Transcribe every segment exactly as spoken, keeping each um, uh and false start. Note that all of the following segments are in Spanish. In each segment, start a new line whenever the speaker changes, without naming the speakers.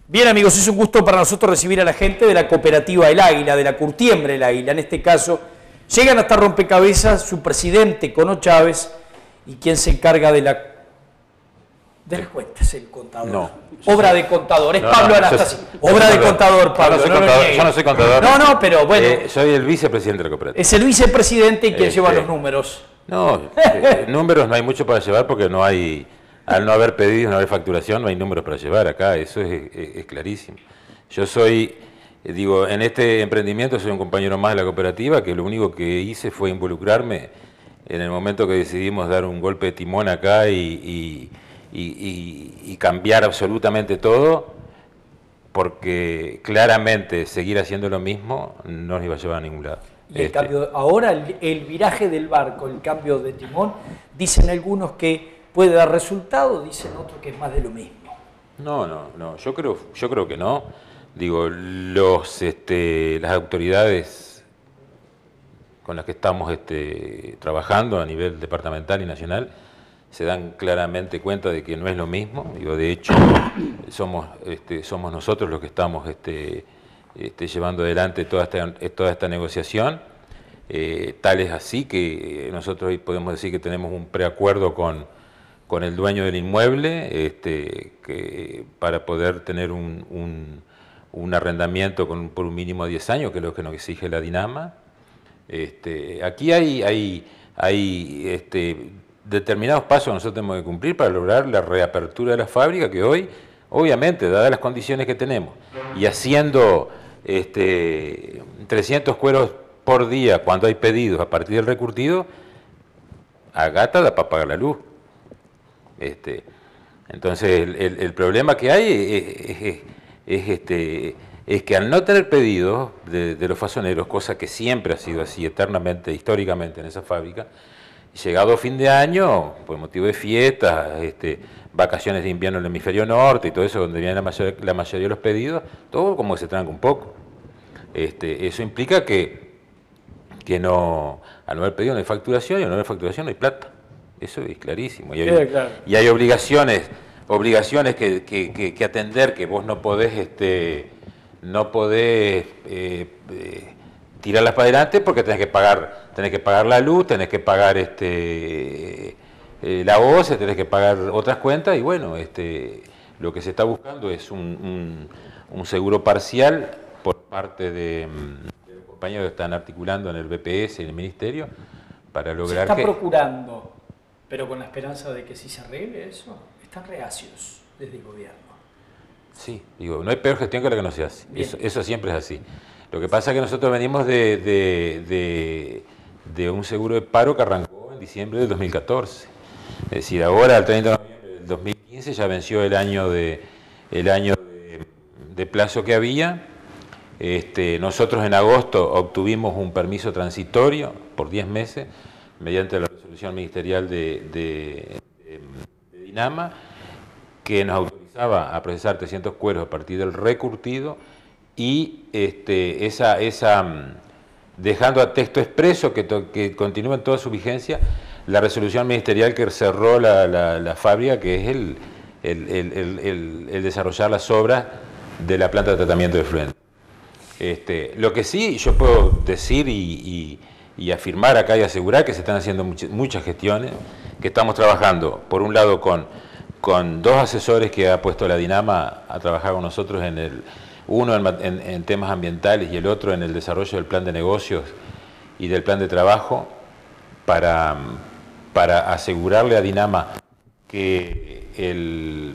Bien, amigos, es un gusto para nosotros recibir a la gente de la cooperativa El Águila, de la Curtiembre El Águila. En este caso, llegan hasta Rompecabezas su presidente, Cono Chávez, y quien se encarga de la de las cuentas, el contador.
No.
Obra de contador, es
no,
Pablo
no,
Anastasio.
Yo,
Obra
yo
de contador, Pablo.
Yo no soy,
no
contador, yo no soy contador.
No, no, pero bueno.
Eh, soy el vicepresidente de la cooperativa.
Es el vicepresidente y quien
Este,
lleva los números.
No, eh, números no hay mucho para llevar porque no hay, al no haber pedidos, no haber facturación, no hay números para llevar acá, eso es, es, es clarísimo. Yo soy, eh, digo, en este emprendimiento soy un compañero más de la cooperativa, que lo único que hice fue involucrarme en el momento que decidimos dar un golpe de timón acá y, y, y, y, y cambiar absolutamente todo, porque claramente seguir haciendo lo mismo no nos iba a llevar a ningún lado.
Y el
Este,
cambio, ahora el, el viraje del barco, el cambio de timón, dicen algunos que puede dar resultado, dicen otros que es más de lo mismo.
No, no, no, yo creo, yo creo que no. Digo, los, este, las autoridades con las que estamos este, trabajando a nivel departamental y nacional se dan claramente cuenta de que no es lo mismo. Digo, de hecho, somos, este, somos nosotros los que estamos este, este, llevando adelante toda esta, toda esta negociación. Eh, tal es así que nosotros hoy podemos decir que tenemos un preacuerdo con, con el dueño del inmueble este, que, para poder tener un, un, un arrendamiento con, por un mínimo de diez años, que es lo que nos exige la Dinama. Este, aquí hay, hay, hay este, determinados pasos que nosotros tenemos que cumplir para lograr la reapertura de la fábrica, que hoy, obviamente, dadas las condiciones que tenemos, y haciendo este, trescientos cueros por día cuando hay pedidos a partir del recurtido, a gata da para pagar la luz. Este, entonces, el, el, el problema que hay es, es, es, es, este, es que al no tener pedidos de, de los fasoneros, cosa que siempre ha sido así, eternamente, históricamente en esa fábrica, llegado fin de año, por motivo de fiestas, este, vacaciones de invierno en el hemisferio norte y todo eso, donde viene la, mayor, la mayoría de los pedidos, todo como que se tranca un poco. Este, eso implica que, que no, al no haber pedido no hay facturación y al no haber facturación no hay plata. Eso es clarísimo. Y hay,
claro.
y hay obligaciones, obligaciones que, que, que, que atender, que vos no podés, este, no podés eh, eh, tirarlas para adelante porque tenés que pagar, tenés que pagar la luz, tenés que pagar este, eh, la O C E, tenés que pagar otras cuentas y bueno, este, lo que se está buscando es un, un, un seguro parcial por parte de, de los compañeros que están articulando en el B P S y en el Ministerio para lograr
se está
que...
procurando, pero con la esperanza de que si se arregle eso, están reacios desde el gobierno.
Sí, digo, no hay peor gestión que la que no se hace, eso, eso siempre es así. Lo que pasa es que nosotros venimos de, de, de, de un seguro de paro que arrancó en diciembre del dos mil catorce. Es decir, ahora, al treinta de noviembre del dos mil quince, ya venció el año de, el año de, de plazo que había. Este, nosotros en agosto obtuvimos un permiso transitorio por diez meses, mediante la resolución ministerial de, de, de, de Dinama, que nos autorizaba a procesar trescientos cueros a partir del recurtido y este, esa, esa, dejando a texto expreso que, to, que continúa en toda su vigencia la resolución ministerial que cerró la, la, la fábrica, que es el, el, el, el, el, el desarrollar las obras de la planta de tratamiento de efluentes. Este, lo que sí yo puedo decir y, y, y afirmar acá y asegurar que se están haciendo much, muchas gestiones, que estamos trabajando, por un lado, con, con dos asesores que ha puesto la Dinama a trabajar con nosotros en el... uno en, en, en temas ambientales y el otro en el desarrollo del plan de negocios y del plan de trabajo para, para asegurarle a Dinama que el,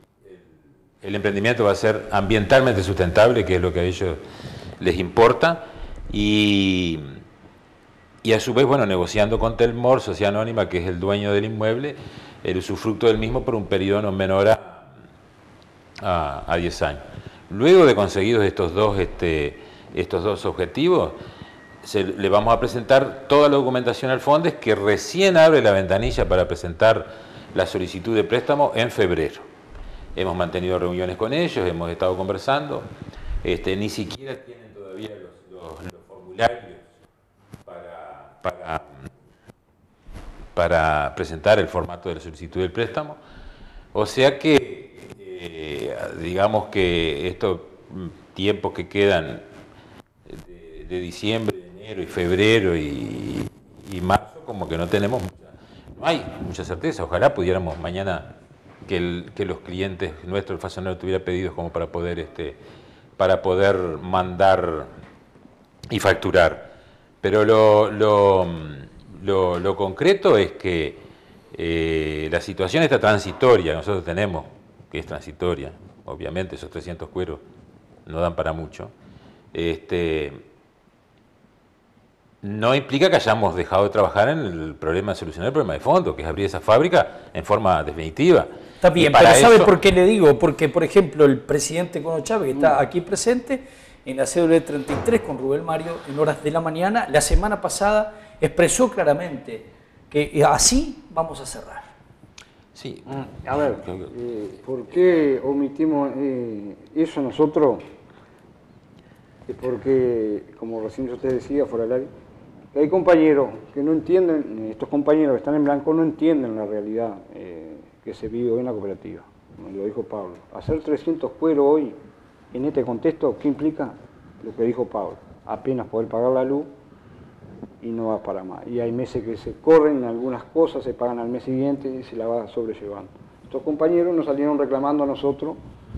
el emprendimiento va a ser ambientalmente sustentable, que es lo que a ellos les importa, y, y a su vez, bueno, negociando con Telmor, Sociedad Anónima, que es el dueño del inmueble, el usufructo del mismo por un periodo no menor a, a, a diez años. Luego de conseguidos estos dos, este, estos dos objetivos, se, le vamos a presentar toda la documentación al Fondes, que recién abre la ventanilla para presentar la solicitud de préstamo en febrero. Hemos mantenido reuniones con ellos, hemos estado conversando, este, ni siquiera tienen todavía los, los, los formularios para, para, para presentar el formato de la solicitud del préstamo, o sea que... Eh, digamos que estos tiempos que quedan de, de diciembre, enero y febrero y, y marzo, como que no tenemos mucha, no hay mucha certeza. Ojalá pudiéramos mañana que, el, que los clientes nuestros, el fasonero, tuviera pedidos como para poder, este, para poder mandar y facturar. Pero lo, lo, lo, lo concreto es que eh, la situación está transitoria, nosotros tenemos que es transitoria, obviamente esos trescientos cueros no dan para mucho. Este, no implica que hayamos dejado de trabajar en el problema de solucionar el problema de fondo, que es abrir esa fábrica en forma definitiva.
Está bien, pero ¿sabe eso... por qué le digo? Porque, por ejemplo, el presidente Cono Chávez, que está aquí presente, en la C W treinta y tres con Rubén Mario, en horas de la mañana, la semana pasada expresó claramente que así vamos a cerrar.
Sí.
A ver, eh, ¿por qué omitimos eh, eso nosotros? Es porque, como recién usted decía, fuera del aire, que hay compañeros que no entienden, estos compañeros que están en blanco no entienden la realidad eh, que se vive hoy en la cooperativa, como lo dijo Pablo. Hacer trescientos cueros hoy, en este contexto, ¿qué implica? Lo que dijo Pablo, apenas poder pagar la luz y no va para más. Y hay meses que se corren algunas cosas, se pagan al mes siguiente y se la va sobrellevando. Estos compañeros nos salieron reclamando a nosotros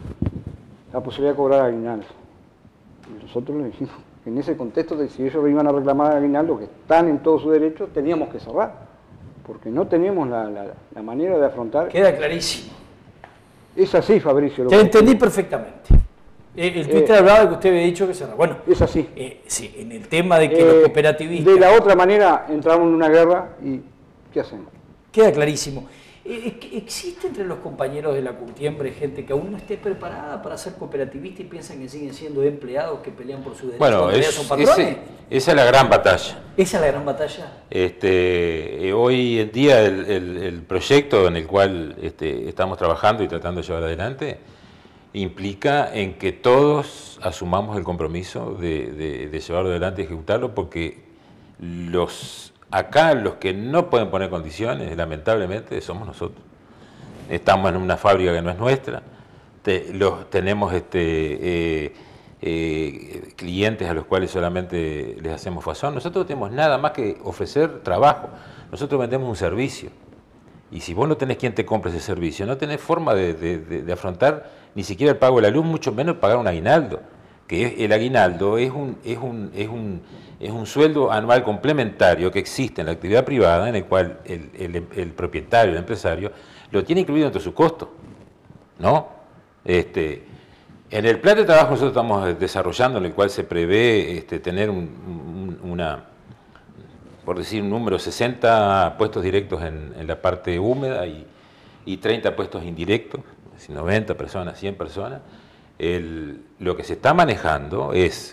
la posibilidad de cobrar aguinaldo. Y nosotros les dijimos que en ese contexto, de si ellos iban a reclamar aguinaldo, que están en todo su derecho, teníamos que cerrar, porque no tenemos la, la, la manera de afrontar.
Queda clarísimo.
Es así, Fabricio.
Te entendí perfectamente. El Twitter eh, hablaba de que usted había dicho que cerrar. Bueno,
es así.
Eh, sí, en el tema de que eh, los cooperativistas...
De la otra manera entramos en una guerra y ¿qué hacemos?
Queda clarísimo. Eh, ¿Existe entre los compañeros de la curtiembre gente que aún no esté preparada para ser cooperativista y piensan que siguen siendo empleados que pelean por su derecho?
Bueno, es, son patrones? Ese, esa es la gran batalla.
¿Esa es la gran batalla?
Este, eh, hoy en día el, el, el proyecto en el cual este, estamos trabajando y tratando de llevar adelante implica en que todos asumamos el compromiso de, de, de llevarlo adelante y ejecutarlo, porque los acá los que no pueden poner condiciones, lamentablemente, somos nosotros. Estamos en una fábrica que no es nuestra, te, los, tenemos este, eh, eh, clientes a los cuales solamente les hacemos fasón. Nosotros no tenemos nada más que ofrecer trabajo, nosotros vendemos un servicio. Y si vos no tenés quien te compre ese servicio, no tenés forma de, de, de, de afrontar ni siquiera el pago de la luz, mucho menos pagar un aguinaldo. Que es, el aguinaldo es un, es, un, es, un, es un sueldo anual complementario que existe en la actividad privada, en el cual el, el, el propietario, el empresario, lo tiene incluido dentro de su costo, ¿no? Este, en el plan de trabajo nosotros estamos desarrollando, en el cual se prevé este, tener un, un, una... por decir un número, sesenta puestos directos en, en la parte húmeda y, y treinta puestos indirectos, noventa personas, cien personas. El, lo que se está manejando es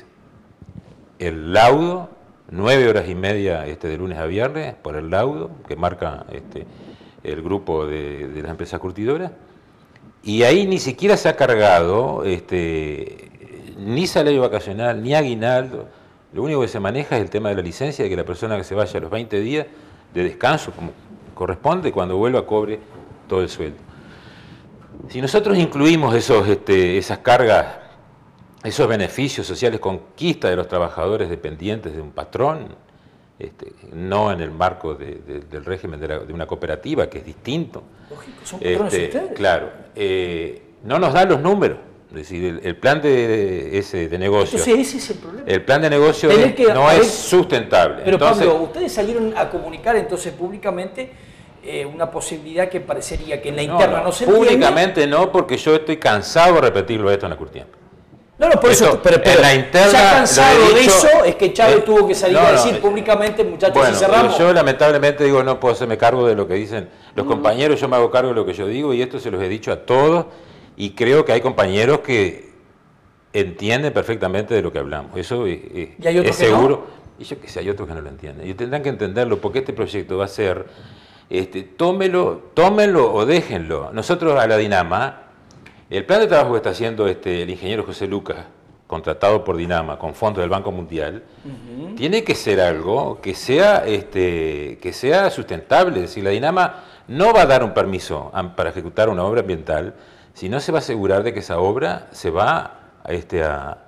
el laudo, nueve horas y media este, de lunes a viernes por el laudo que marca este, el grupo de, de las empresas curtidoras, y ahí ni siquiera se ha cargado este, ni salario vacacional, ni aguinaldo. Lo único que se maneja es el tema de la licencia, de que la persona que se vaya a los veinte días de descanso, como corresponde, cuando vuelva cobre todo el sueldo. Si nosotros incluimos esos, este, esas cargas, esos beneficios sociales, conquista de los trabajadores dependientes de un patrón, este, no en el marco de, de, del régimen de, la, de una cooperativa, que es distinto.
Lógico, son patrones este, ustedes.
Claro, eh, no nos dan los números. Es decir, el, el plan de, de, ese, de negocio,
entonces ese es el problema.
El plan de negocio es, que, no es sustentable.
Pero
entonces,
Pablo, ustedes salieron a comunicar entonces públicamente eh, una posibilidad que parecería que en la interna no, no, no se entiende.
Públicamente no, porque yo estoy cansado de repetirlo esto en la curtiembre.
No, no, por
esto,
eso, pero, pero
en la interna,
ya cansado
dicho,
de eso es que Chávez eh, tuvo que salir
no,
a decir
no,
públicamente, muchachos,
bueno,
si cerramos.
Yo lamentablemente digo, no puedo hacerme cargo de lo que dicen los mm. compañeros, yo me hago cargo de lo que yo digo, y esto se los he dicho a todos, y creo que hay compañeros que entienden perfectamente de lo que hablamos. Eso es,
¿Y hay
es
que
seguro.
No?
Y yo que sé, hay otros que no lo entienden. Y tendrán que entenderlo, porque este proyecto va a ser, este, tómelo, tómenlo o déjenlo. Nosotros a la Dinama, el plan de trabajo que está haciendo este, el ingeniero José Lucas, contratado por Dinama con fondos del Banco Mundial, uh-huh. tiene que ser algo que sea, este, que sea sustentable. Es decir, la Dinama no va a dar un permiso para ejecutar una obra ambiental si no se va a asegurar de que esa obra se va a, este, a,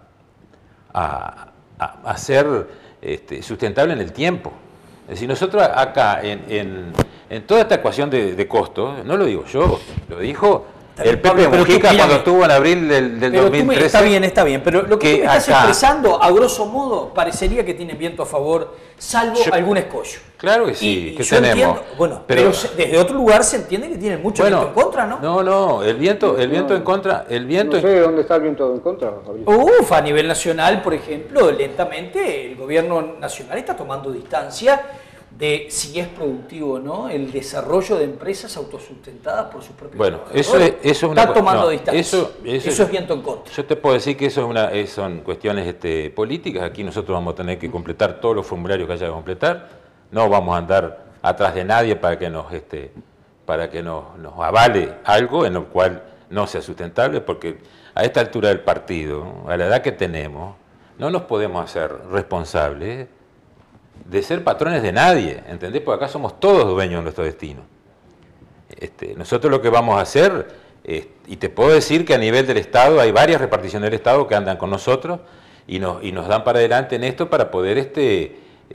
a, a, a ser este, sustentable en el tiempo. Es decir, nosotros acá, en, en, en toda esta ecuación de, de costos, no lo digo yo, lo dijo el Pepe
Pablo,
Mujica cuando estuvo en abril del, del
pero
dos mil trece.
Me, está bien, está bien, pero lo que,
que
tú me estás
acá,
expresando, a grosso modo, parecería que tienen viento a favor, salvo
yo,
algún escollo.
Claro que sí,
y, y
que
yo
tenemos.
Entiendo, bueno, pero, pero desde otro lugar se entiende que tienen mucho
bueno,
viento en contra, ¿no?
No, no, el viento, el viento en contra, el viento.
No sé de dónde está el viento en contra, Fabricio.
Uf, a nivel nacional, por ejemplo, lentamente el gobierno nacional está tomando distancia de si es productivo o no el desarrollo de empresas autosustentadas por sus propios
Bueno,
trabajadores.
eso es, eso es una
Está tomando
no,
distancia.
Eso, eso,
eso es viento en contra.
Yo te puedo decir que eso es una, es, son cuestiones este, políticas. Aquí nosotros vamos a tener que completar todos los formularios que haya que completar. No vamos a andar atrás de nadie para que nos, este, para que nos, nos avale algo en lo cual no sea sustentable, porque a esta altura del partido, a la edad que tenemos, no nos podemos hacer responsables de ser patrones de nadie, ¿entendés? Porque acá somos todos dueños de nuestro destino. Este, nosotros lo que vamos a hacer, eh, y te puedo decir que a nivel del Estado hay varias reparticiones del Estado que andan con nosotros y nos, y nos dan para adelante en esto para poder este,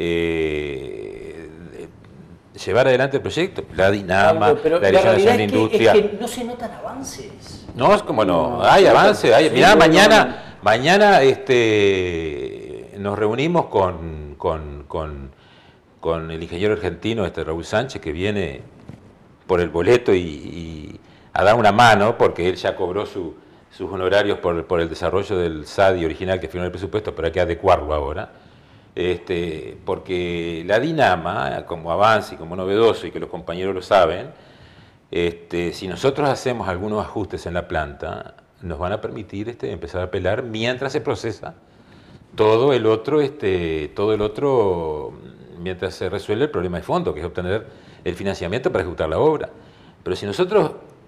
eh, llevar adelante el proyecto. La Dinama,
Pablo,
la Dirección Nacional de
es que,
Industria.
Es que no se notan avances.
No, es como no,
no
hay avances. Hay,
sí,
mirá,
bueno,
mañana, mañana este, nos reunimos con, con, con, con el ingeniero argentino este Raúl Sánchez, que viene por el boleto y, y a dar una mano, porque él ya cobró su, sus honorarios por, por el desarrollo del S A D I original que firmó el presupuesto, pero hay que adecuarlo ahora. Este, porque la Dinama, como avance y como novedoso, y que los compañeros lo saben, este, si nosotros hacemos algunos ajustes en la planta, nos van a permitir este, empezar a pelar mientras se procesa todo el otro, este, todo el otro, mientras se resuelve el problema de fondo, que es obtener el financiamiento para ejecutar la obra. Pero si nosotros,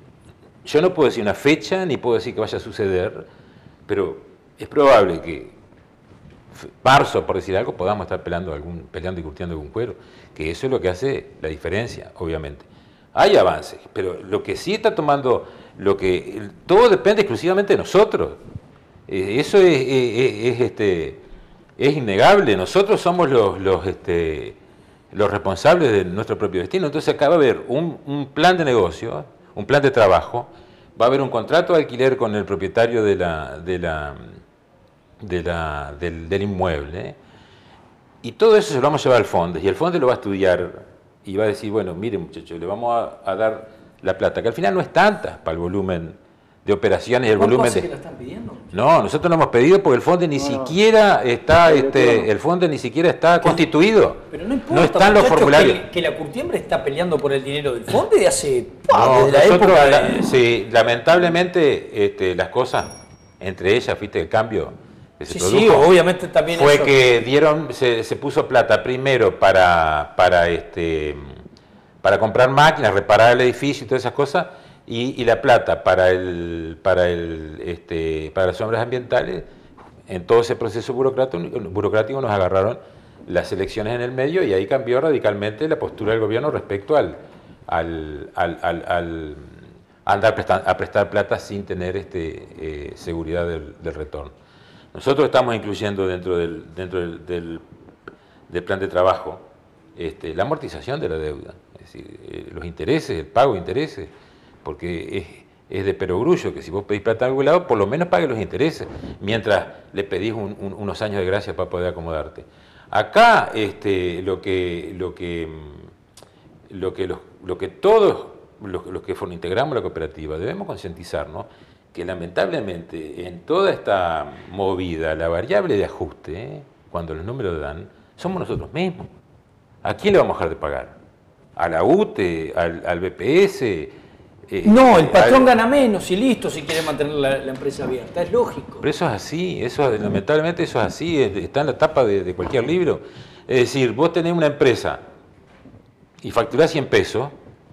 yo no puedo decir una fecha, ni puedo decir que vaya a suceder, pero es probable que marzo, por decir algo, podamos estar peleando, algún, peleando y curtiendo algún cuero, que eso es lo que hace la diferencia, obviamente. Hay avances, pero lo que sí está tomando, lo que todo depende exclusivamente de nosotros. Eh, eso es, es, es, este, es innegable. Nosotros somos los, los, este, los responsables de nuestro propio destino. Entonces acá va a haber un, un plan de negocio, un plan de trabajo, va a haber un contrato de alquiler con el propietario de la, de la, de la, del, del inmueble, y todo eso se lo vamos a llevar al fondo, y el fondo lo va a estudiar y va a decir, bueno, miren muchachos, le vamos a, a dar la plata, que al final no es tanta para el volumen de operaciones y el volumen de...
que la están pidiendo?
No, nosotros lo hemos pedido porque el fondo ni
no,
siquiera está,
no.
este, el fondo ni siquiera está constituido.
Pero no importa,
no están los formularios.
Que, que la Curtiembre está peleando por el dinero del fondo de hace... ¡pah!
No,
desde la
nosotros,
época
la-
de...
sí, lamentablemente este, las cosas, entre ellas, viste, el cambio que se
Sí,
produjo,
sí, obviamente también
fue
eso.
que dieron, se, se puso plata primero para, para, este, para comprar máquinas, reparar el edificio y todas esas cosas, y, y la plata para, el, para, el, este, para las obras ambientales. En todo ese proceso burocrático, burocrático nos agarraron las elecciones en el medio y ahí cambió radicalmente la postura del gobierno respecto al, al, al, al, al andar prestar, a prestar plata sin tener este, eh, seguridad del, del retorno. Nosotros estamos incluyendo dentro del, dentro del, del, del plan de trabajo este, la amortización de la deuda, es decir, eh, los intereses, el pago de intereses, porque es, es de perogrullo que si vos pedís plata a algún lado, por lo menos pague los intereses, mientras le pedís un, un, unos años de gracia para poder acomodarte. Acá este, lo que, lo que, lo que, lo, lo que todos los, los que integramos la cooperativa debemos concientizarnos que lamentablemente en toda esta movida, la variable de ajuste, ¿eh? cuando los números dan, somos nosotros mismos. ¿A quién le vamos a dejar de pagar? ¿A la U T E? ¿Al, al B P S? Eh,
No, el patrón
al...
gana menos y listo si quiere mantener la, la empresa abierta, es lógico.
Pero eso es así, eso, lamentablemente eso es así, está en la tapa de, de cualquier libro. Es decir, vos tenés una empresa y facturás cien pesos,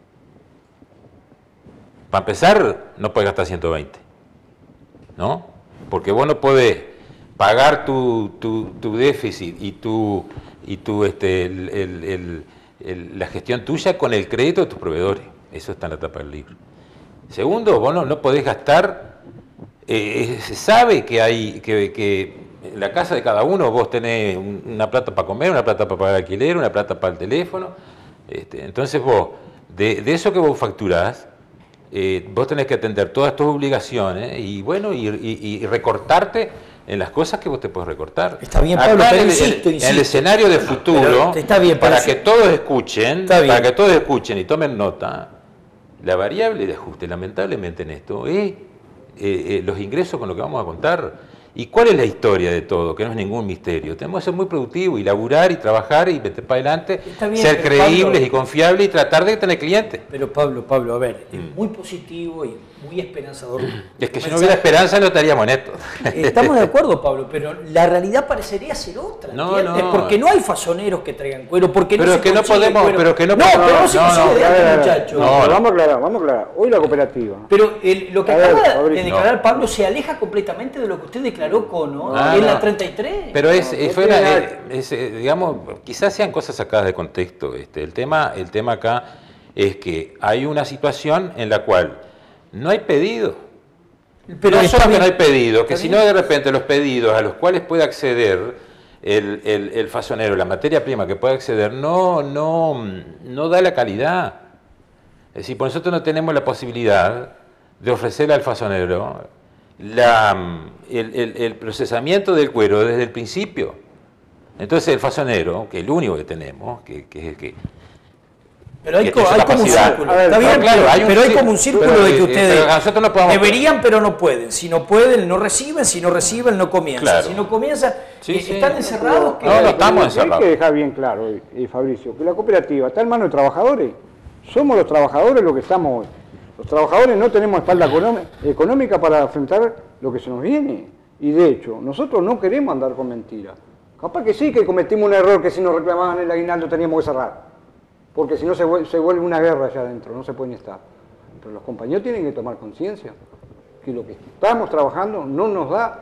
para empezar no podés gastar ciento veinte. ¿No? Porque vos no podés pagar tu, tu, tu déficit y, tu, y tu, este, el, el, el, el, la gestión tuya con el crédito de tus proveedores. Eso está en la tapa del libro. Segundo, vos no, no podés gastar, eh, se sabe que hay, que, que en la casa de cada uno vos tenés un, una plata para comer, una plata para pagar alquiler, una plata para el teléfono. Este, entonces vos, de, de eso que vos facturás, eh, vos tenés que atender todas tus obligaciones y bueno, y, y, y recortarte en las cosas que vos te puedes recortar.
Está bien, Pablo,
Acá
pero
en, el,
insisto,
en
insisto.
el escenario de futuro,
Pero está bien,
para
pero
que
sí.
todos escuchen,
Está bien.
para que todos escuchen y tomen nota, la variable de ajuste, lamentablemente en esto, es eh, eh, los ingresos con lo que vamos a contar. ¿Y cuál es la historia de todo? Que no es ningún misterio. Tenemos que ser muy productivos y laburar y trabajar y meter para adelante,
Está bien,
ser
pero
creíbles
Pablo,
y confiables y tratar de tener clientes.
Pero Pablo, Pablo, a ver, es
Mm.
muy positivo y muy esperanzador.
Es que si no
Mensaje.
hubiera esperanza no estaríamos en esto.
Estamos de acuerdo, Pablo, pero la realidad parecería ser otra,
No,
¿entiendes?
no.
Porque no hay fasoneros que traigan cuero, porque
Pero
no
es
se
que no
consigue
podemos-
cuero.
pero que no
no,
podemos-
pero no se
no,
consigue
no,
de
A ver,
antes,
a ver,
muchachos.
no,
No,
pero
no.
vamos a aclarar, vamos a aclarar. Hoy la cooperativa.
Pero el- lo que
A ver,
acaba de
Fabricio.
declarar Pablo se aleja completamente de lo que usted declaró con ¿no?
Ah,
en
no.
la treinta y tres.
Pero es,
No,
es-
no
fue
tiene
una-
nada
es- es, digamos, quizás sean cosas sacadas de contexto. Este, el tema, el tema acá es que hay una situación en la cual no hay pedido.
Pero
no
está
solo que
bien.
no hay pedido, que
Está
si
bien.
no de repente los pedidos a los cuales puede acceder el, el, el fasonero, la materia prima que puede acceder, no, no, no da la calidad. Es decir, por nosotros no tenemos la posibilidad de ofrecerle al fasonero la, el, el- el procesamiento del cuero desde el principio. Entonces el fasonero, que es el único que tenemos, que, que es el que...
Pero hay,
que
co-
tiene su
hay como un
capacidad.
círculo.
A ver,
Está bien,
no, claro,
pero,
hay un
pero hay
círculo,
como un círculo
pero,
de que
eh,
ustedes
pero nosotros no podemos-
deberían, pero no pueden. Si no pueden, no reciben. Si no reciben, no comienzan.
Claro.
Si no comienzan,
Sí,
eh,
sí.
están encerrados. que-
No, no estamos
Hay
encerrados.
que dejar bien claro, eh, eh, Fabricio, que la cooperativa está en manos de trabajadores. Somos los trabajadores los que estamos hoy. Los trabajadores no tenemos espalda económi- económica para enfrentar lo que se nos viene. Y de hecho, nosotros no queremos andar con mentiras. Capaz que sí que cometimos un error que si nos reclamaban el aguinaldo teníamos que cerrar. Porque si no se vuelve, se vuelve una guerra allá adentro, no se puede ni estar. Pero los compañeros tienen que tomar conciencia que lo que estamos trabajando no nos da,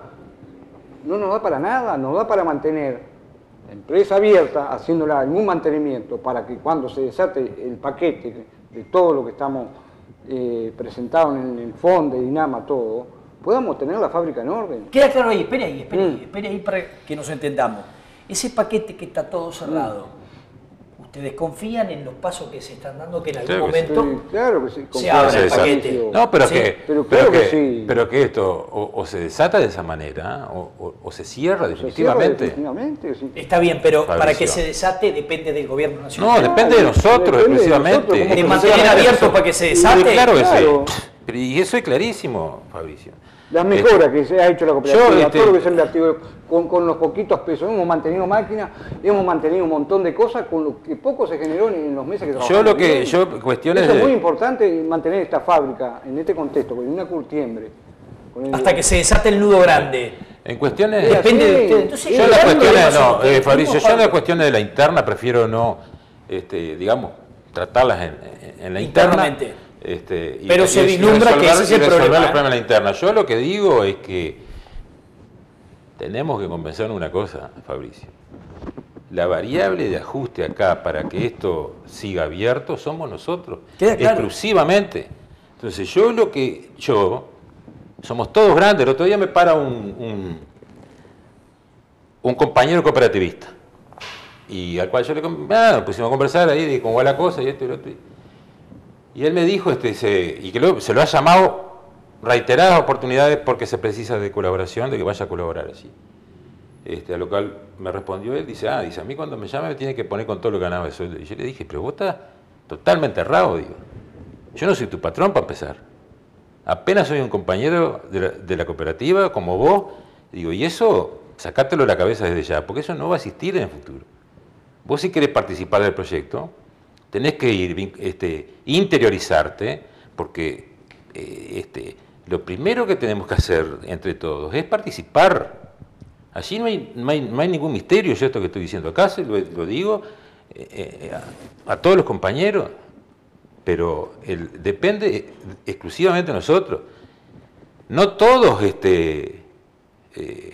no nos da para nada, nos da para mantener la empresa abierta, haciéndola algún mantenimiento, para que cuando se desate el paquete de todo lo que estamos eh, presentados en el fondo de Dinama, todo, podamos tener la fábrica en orden.
Queda claro ahí, espere ahí, espere ahí,
Mm.
espere ahí para que nos entendamos. Ese paquete que está todo cerrado, ¿ustedes confían en los pasos que se están dando que en algún
Claro que
momento
Sí, claro que sí.
se abra el
Sí,
paquete?
No, pero
Sí,
que,
pero
pero
claro que
que,
sí.
pero que esto o, o se desata de esa manera o, o- o se cierra
Se cierra
definitivamente.
definitivamente, sí.
Está bien, pero
Fabricio.
para que se desate depende del gobierno
No,
nacional.
depende de nosotros
depende de
exclusivamente.
nosotros, ¿cómo
De
que
mantener
se
abierto
Eso.
para que se
Sí,
desate.
claro que
Claro.
sí. Pero- Y eso es clarísimo, Fabricio.
Las mejoras que se ha hecho la cooperativa,
Yo, este-
todo lo que se ha invertido con, con los poquitos pesos, hemos mantenido máquinas, hemos mantenido un montón de cosas con lo que poco se generó en, en los meses que trabajamos.
Yo lo que,
bien.
yo cuestiones
Eso es muy
de,
importante mantener esta fábrica en este contexto, con una curtiembre. con el-
Hasta que se desate el nudo grande.
en cuestiones,
Mira,
Depende
sí.
de ustedes. Entonces,
yo en
¿qué
las
problemas
cuestiones,
son
no,
ustedes?
eh, Fabricio, yo en
Pablo.
las cuestiones de la interna prefiero no, este, digamos, tratarlas en, en la interna.
Internamente.
Este, y-
Pero
y-
se
y
vislumbra que
resolver-
ese es
y
el
resolver
problema,
los
¿eh?
problemas de la interna. Yo lo que digo es que tenemos que convencernos de una cosa, Fabricio. La variable de ajuste acá para que esto siga abierto somos nosotros,
Queda claro.
exclusivamente. Entonces yo lo que, yo, somos todos grandes, el otro día me para un, un, un compañero cooperativista, y al cual yo le com- ah, nos pusimos a conversar ahí de cómo va la cosa y esto y lo otro. Y él me dijo, este, se, y que lo- se lo ha llamado reiteradas oportunidades porque se precisa de colaboración, de que vaya a colaborar allí. Este, a lo cual me respondió él, dice, ah, dice, a mí cuando me llama me tiene que poner con todo lo que ganaba de sueldo. Y yo le dije, pero vos estás totalmente errado, digo. Yo no soy tu patrón para empezar. Apenas soy un compañero de la, de la cooperativa, como vos, digo, y eso, sacátelo de la cabeza desde ya, porque eso no va a existir en el futuro. Vos si querés participar del proyecto, tenés que ir, vin- este, interiorizarte, porque eh, este, lo primero que tenemos que hacer entre todos es participar. Allí no hay, no hay, no hay ningún misterio, yo esto que estoy diciendo acá, se lo, lo digo eh, eh, a, a todos los compañeros, pero el, depende exclusivamente de nosotros. No todos este, eh,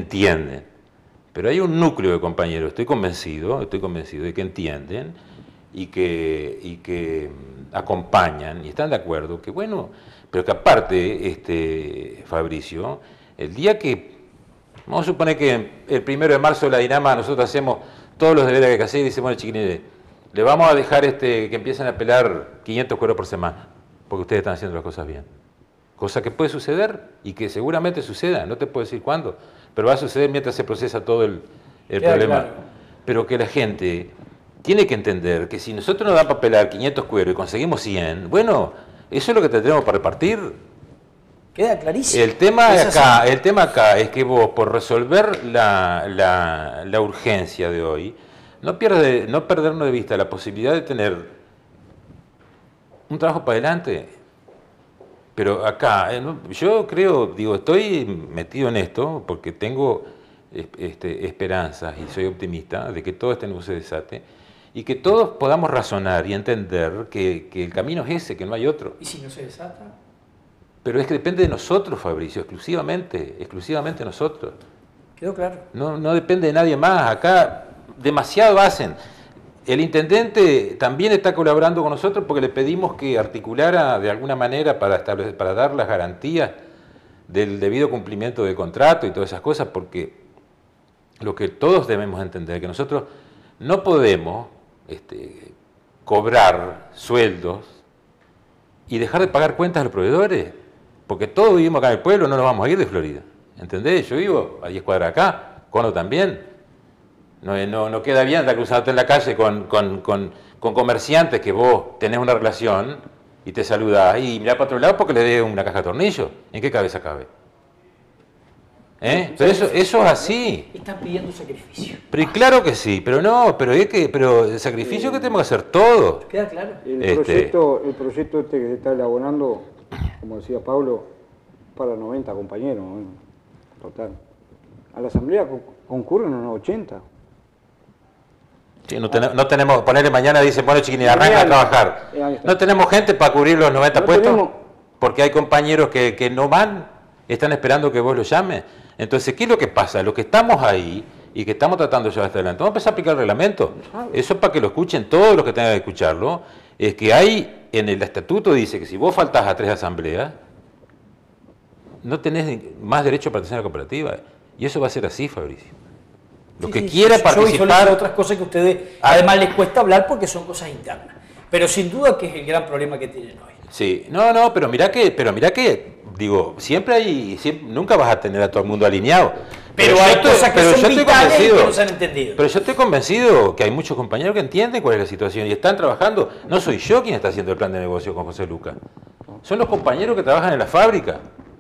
entienden, pero hay un núcleo de compañeros, estoy convencido, estoy convencido de que entienden y que, y que acompañan y están de acuerdo, que bueno, pero que aparte, este, Fabricio, el día que, vamos a suponer que el primero de marzo de la Dinama nosotros hacemos todos los deberes que hay que hacer y decimos, bueno, chiquilines, le vamos a dejar este, que empiecen a pelar quinientos cueros por semana, porque ustedes están haciendo las cosas bien. Cosa que puede suceder y que seguramente suceda, no te puedo decir cuándo, pero va a suceder mientras se procesa todo el, el problema. Claro. Pero que la gente tiene que entender que si nosotros nos dan para pelar quinientos cueros y conseguimos cien, bueno, eso es lo que tendremos para repartir.
Queda clarísimo.
El tema acá, el tema acá es que vos, por resolver la, la, la urgencia de hoy, no, pierde, no perdernos de vista la posibilidad de tener un trabajo para adelante. Pero acá, yo creo, digo, estoy metido en esto porque tengo este, esperanzas y soy optimista de que todo este negocio se desate y que todos podamos razonar y entender que, que el camino es ese, que no hay otro.
¿Y si no se desata?
Pero es que depende de nosotros, Fabricio, exclusivamente, exclusivamente de nosotros.
Quedó claro.
No, no depende de nadie más. Acá demasiado hacen. El intendente también está colaborando con nosotros porque le pedimos que articulara de alguna manera para, establecer, para dar las garantías del debido cumplimiento del contrato y todas esas cosas, porque lo que todos debemos entender es que nosotros no podemos este, cobrar sueldos y dejar de pagar cuentas a los proveedores, porque todos vivimos acá en el pueblo, no nos vamos a ir de Florida, ¿entendés? Yo vivo a diez cuadras acá, Cono también. No, no, no queda bien estar cruzándote en la calle con, con, con, con comerciantes que vos tenés una relación y te saludás y mirá para otro lado porque le dé una caja de tornillos. ¿En qué cabeza cabe? ¿Eh? Pero eso, eso es así.
Están pidiendo sacrificio.
Pero claro que sí, pero no, pero es que, pero el sacrificio que tenemos que hacer todos.
Queda claro.
El,
este...
proyecto, el proyecto este que se está elaborando, como decía Pablo, para noventa compañeros, ¿no? Total. A la asamblea concurren unos ochenta.
Sí, no, ten, no tenemos, ponerle mañana, dice, bueno, chiquilines, arranca a trabajar. No tenemos gente para cubrir los noventa no puestos, tenemos... porque hay compañeros que, que no van, están esperando que vos los llames. Entonces, ¿qué es lo que pasa? Los que estamos ahí y que estamos tratando de llevar hasta adelante, vamos a empezar a aplicar el reglamento. Eso es para que lo escuchen todos los que tengan que escucharlo. Es que hay, en el estatuto dice que si vos faltás a tres asambleas, no tenés más derecho a pertenecer a la cooperativa. Y eso va a ser así, Fabricio. Los sí, que sí, quiera participar...
Yo otras cosas que a ustedes además les cuesta hablar porque son cosas internas. Pero sin duda que es el gran problema que tienen hoy.
Sí, no, no, pero mirá que, pero mirá que, digo, siempre hay, siempre, nunca vas a tener a todo el mundo alineado.
Pero, pero hay estoy, cosas que pero son vitales y que no se han entendido.
Pero yo estoy convencido que hay muchos compañeros que entienden cuál es la situación y están trabajando. No soy yo quien está haciendo el plan de negocio con José Luca. Son los compañeros que trabajan en la fábrica.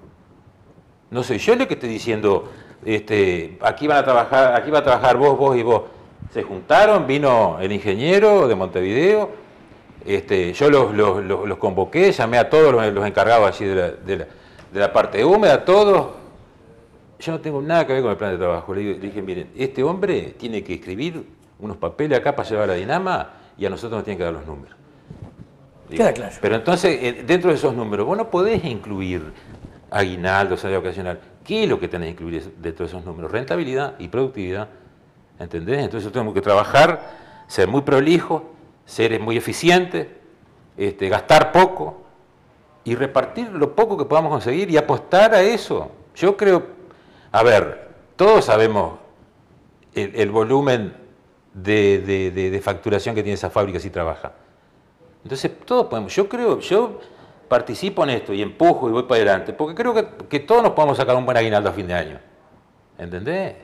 No soy yo el que estoy diciendo... Este, aquí van a trabajar, aquí va a trabajar vos, vos y vos. Se juntaron, vino el ingeniero de Montevideo, este, yo los, los, los, los convoqué, llamé a todos los, los encargados allí de la, de, la, de la parte húmeda, a todos. Yo no tengo nada que ver con el plan de trabajo. Le dije, le dije, miren, este hombre tiene que escribir unos papeles acá para llevar a la Dinama y a nosotros nos tienen que dar los números. Digo, queda claro. Pero entonces, dentro de esos números, vos no podés incluir aguinaldo, salario ocasional. ¿Qué es lo que tenés que incluir dentro de esos números? Rentabilidad y productividad, ¿entendés? Entonces tenemos que trabajar, ser muy prolijos, ser muy eficientes, este, gastar poco y repartir lo poco que podamos conseguir y apostar a eso. Yo creo, a ver, todos sabemos el, el volumen de, de, de, de facturación que tiene esa fábrica si trabaja. Entonces todos podemos, yo creo, yo... participo en esto y empujo y voy para adelante, porque creo que, que todos nos podemos sacar un buen aguinaldo a fin de año, ¿entendés?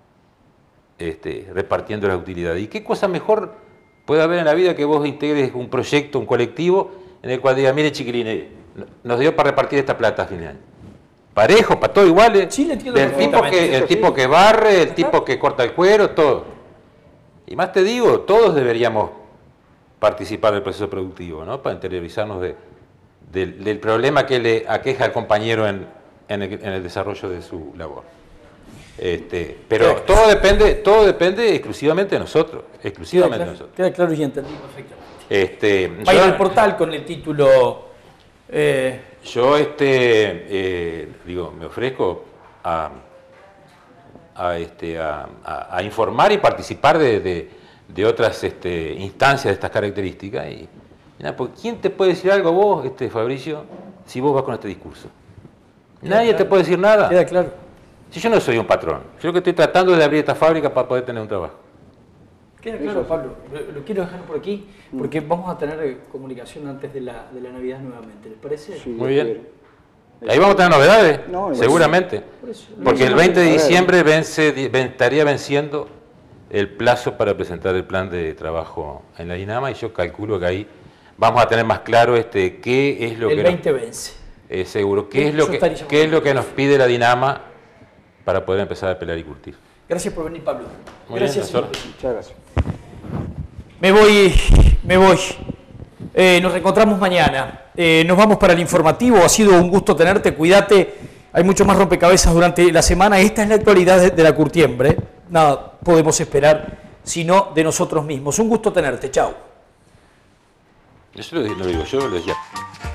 Este, repartiendo las utilidades. ¿Y qué cosa mejor puede haber en la vida que vos integres un proyecto, un colectivo, en el cual diga, mire chiquilines, nos dio para repartir esta plata a fin de año? Parejo, para todos iguales,
sí,
del tipo que, el tipo que barre, el tipo que corta el cuero, todo. Y más te digo, todos deberíamos participar del proceso productivo, ¿no? Para interiorizarnos de Del, del problema que le aqueja al compañero en, en, el, en el desarrollo de su labor. Este, pero queda todo depende, todo depende exclusivamente de nosotros, exclusivamente
claro,
de nosotros.
Queda claro y entendido perfectamente.
Este,
Va a ir al portal con el título... Eh...
Yo este, eh, digo, me ofrezco a, a, este, a, a, a informar y participar de, de, de otras este, instancias de estas características. Y, y nada, porque ¿quién te puede decir algo vos, este, Fabricio, si vos vas con este discurso? Nadie
claro.
te puede decir nada.
Queda claro.
Si yo no soy un patrón, yo lo que estoy tratando es de abrir esta fábrica para poder tener un trabajo.
Queda claro, Pablo. Lo, lo quiero dejar por aquí porque vamos a tener comunicación antes de la, de la Navidad nuevamente. ¿Les parece?
Sí,
muy bien. Ahí vamos a tener novedades,
no,
seguramente.
Por eso,
porque el
no,
veinte de
a ver.
diciembre vence, ven- estaría venciendo el plazo para presentar el plan de trabajo en la DINAMA y yo calculo que ahí vamos a tener más claro este, qué es lo
el
que...
veinte
nos,
vence.
eh, seguro, qué es, lo
Eso
que,
estaría
qué es lo que
bueno.
nos pide la DINAMA para poder empezar a pelear y curtir.
Gracias por venir, Pablo.
Muy
Gracias.
bien,
señor.
Muchas gracias.
Me voy, me voy. Eh, nos reencontramos mañana. Eh, nos vamos para el informativo. Ha sido un gusto tenerte. Cuídate. Hay mucho más rompecabezas durante la semana. Esta es la actualidad de, de la curtiembre. Nada podemos esperar sino de nosotros mismos. Un gusto tenerte. Chao.
Eso lo, lo digo yo, lo decía.